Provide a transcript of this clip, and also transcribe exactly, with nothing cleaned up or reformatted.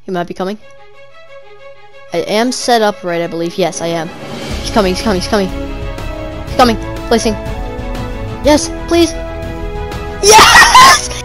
He might be coming. I am set up right, I believe. Yes, I am. He's coming, he's coming, he's coming. He's coming. Placing. Yes, please. Yes!